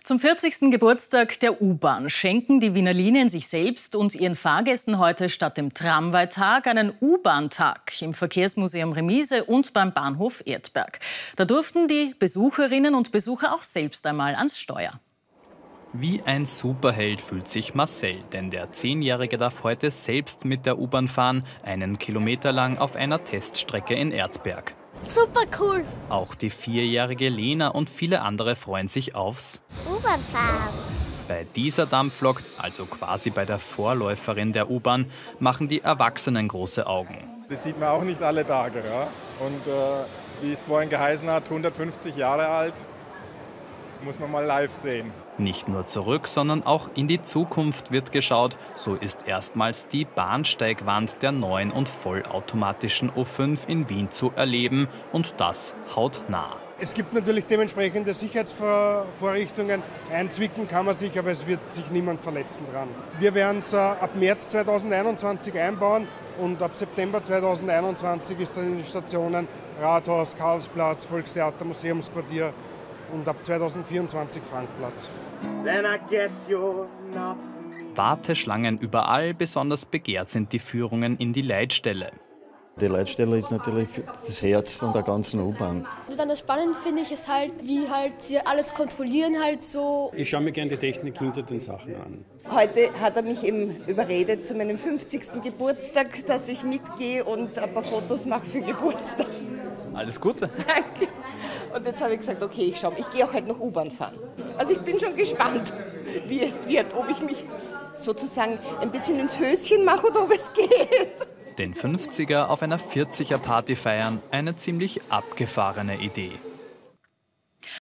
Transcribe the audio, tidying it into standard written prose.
Zum 40. Geburtstag der U-Bahn schenken die Wiener Linien sich selbst und ihren Fahrgästen heute statt dem Tramwaitag einen U-Bahn-Tag im Verkehrsmuseum Remise und beim Bahnhof Erdberg. Da durften die Besucherinnen und Besucher auch selbst einmal ans Steuer. Wie ein Superheld fühlt sich Marcel, denn der 10-Jährige darf heute selbst mit der U-Bahn fahren, 1 Kilometer lang auf einer Teststrecke in Erdberg. Super cool! Auch die 4-jährige Lena und viele andere freuen sich aufs U-Bahn-Fahren. Bei dieser Dampflok, also quasi bei der Vorläuferin der U-Bahn, machen die Erwachsenen große Augen. Das sieht man auch nicht alle Tage. Ja? Und wie es vorhin geheißen hat, 150 Jahre alt, muss man mal live sehen. Nicht nur zurück, sondern auch in die Zukunft wird geschaut. So ist erstmals die Bahnsteigwand der neuen und vollautomatischen O5 in Wien zu erleben. Und das hautnah. Es gibt natürlich dementsprechende Sicherheitsvorrichtungen. Einzwicken kann man sich, aber es wird sich niemand verletzen dran. Wir werden es ab März 2021 einbauen und ab September 2021 ist dann in den Stationen Rathaus, Karlsplatz, Volkstheater, Museumsquartier und ab 2024 Frankplatz. Warteschlangen überall, besonders begehrt sind die Führungen in die Leitstelle. Die Leitstelle ist natürlich das Herz von der ganzen U-Bahn. Besonders spannend finde ich es halt, wie halt sie alles kontrollieren halt so. Ich schaue mir gerne die Technik hinter den Sachen an. Heute hat er mich eben überredet zu meinem 50. Geburtstag, dass ich mitgehe und ein paar Fotos mache für Geburtstag. Alles Gute. Danke. Und jetzt habe ich gesagt, okay, ich gehe auch heute noch U-Bahn fahren. Also ich bin schon gespannt, wie es wird, ob ich mich sozusagen ein bisschen ins Höschen mache oder ob es geht. Den 50er auf einer 40er Party feiern, eine ziemlich abgefahrene Idee.